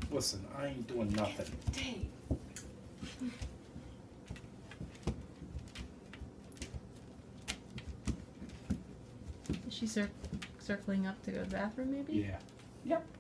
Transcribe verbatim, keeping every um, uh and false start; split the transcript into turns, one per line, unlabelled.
Listen, I ain't doing nothing.
Dang.
Is she cir circling up to go to the bathroom, maybe?
Yeah. Yep.